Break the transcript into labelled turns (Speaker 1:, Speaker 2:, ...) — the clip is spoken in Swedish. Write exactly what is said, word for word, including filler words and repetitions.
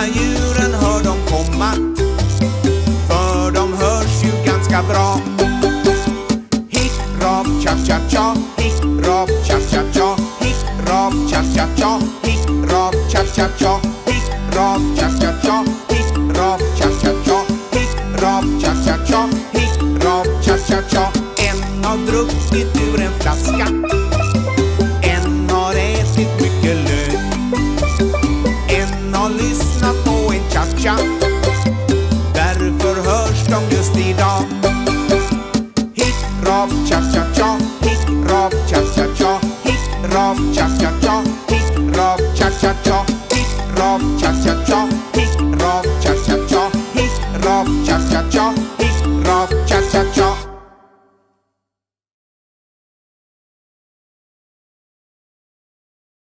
Speaker 1: Alla djuren hör de komma, för de hörs ju ganska bra. Hick, rap, cha, cha, cha. Hick, rap, cha, cha, cha. Hick, rap, cha, cha, cha. Hick, rap, cha, cha, cha. Hick, rap, cha, cha, cha. Hick, rap, cha, cha, cha. Hick, rap, cha, cha, cha. Hick, rap, cha, cha, cha. En har druckit ur en flaska, en har ätit mycket lök, en har lyssnat på en cha-cha, därför hörs de just idag. Hick, rap, cha-cha-cha. Hick, rap, cha-cha-cha. Hick, rap, cha-cha-cha. Hick, rap, cha-cha-cha. Hick, rap, cha-cha-cha.